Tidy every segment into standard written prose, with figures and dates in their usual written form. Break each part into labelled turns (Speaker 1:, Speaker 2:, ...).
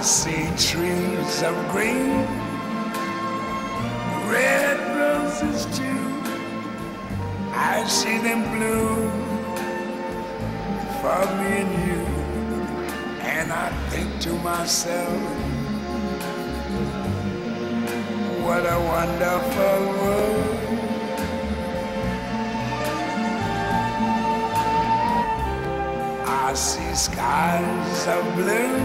Speaker 1: see trees of green, red roses too. I see them bloom for me and you. And I think to myself, what a wonderful world. I see skies of blue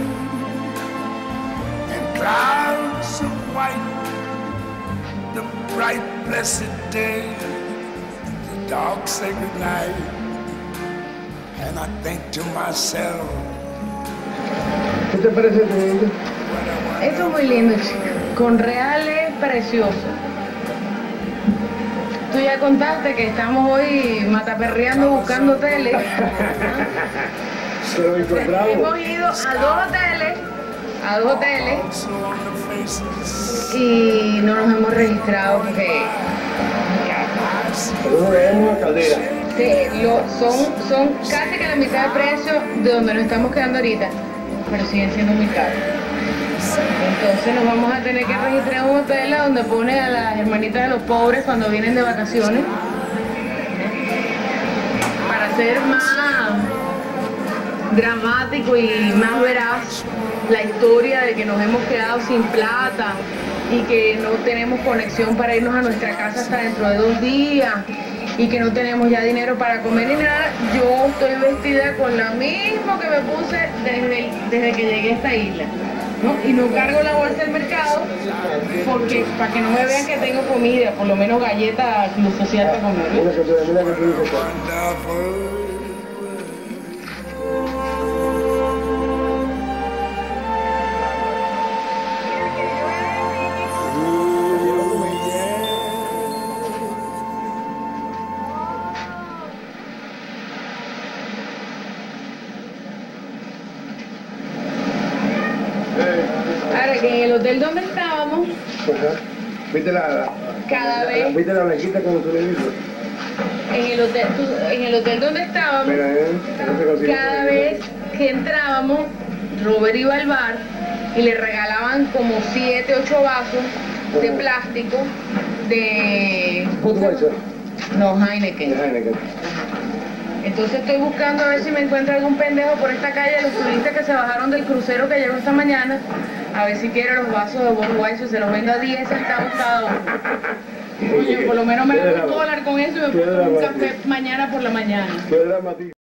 Speaker 1: and clouds of white, the bright blessed day, the dark sacred night, and I think to myself,
Speaker 2: ¿qué te parece tu lindo?
Speaker 3: Esto es muy lindo, chico. Con reales precioso. Tú ya contaste que estamos hoy mataperreando buscando hoteles.
Speaker 2: Pero encontramos.
Speaker 3: Hemos ido a dos hoteles y no nos hemos registrado porque
Speaker 2: Pero no veamos la caldera.
Speaker 3: son casi que la mitad de precio de donde nos estamos quedando ahorita, pero siguen siendo muy caros. Entonces nos vamos a tener que registrar en un hotel donde pone a las hermanitas de los pobres cuando vienen de vacaciones para hacer más dramático y más veraz la historia de que nos hemos quedado sin plata y que no tenemos conexión para irnos a nuestra casa hasta dentro de 2 días y que no tenemos ya dinero para comer ni nada. Yo estoy vestida con lo mismo que me puse desde que llegué a esta isla, ¿no? Y no cargo la bolsa del mercado porque para que no me vean que tengo comida, por lo menos galletas Club Social para comer, ¿no?
Speaker 2: Mira que tú dices.
Speaker 1: wonderful.
Speaker 3: Ahora que en el hotel donde estábamos,
Speaker 2: Ajá. ¿Viste
Speaker 3: cada vez,
Speaker 2: ¿Viste la blanquita como tú le dices?
Speaker 3: en el hotel donde estábamos,
Speaker 2: Mira, no se consigue.
Speaker 3: cada vez que entrábamos, Robert iba al bar y le regalaban como 7, 8 vasos de plástico de...
Speaker 2: Budweiser.
Speaker 3: No, Heineken.
Speaker 2: Heineken.
Speaker 3: Entonces estoy buscando a ver si me encuentro algún pendejo por esta calle, los turistas que se bajaron del crucero que llegó esta mañana, a ver si quiere los vasos de Budweiser, se los vendo a 10 centavos cada uno. Oye, por lo menos me da $1 con eso y me pongo un café mañana por la mañana.
Speaker 2: Qué dramático.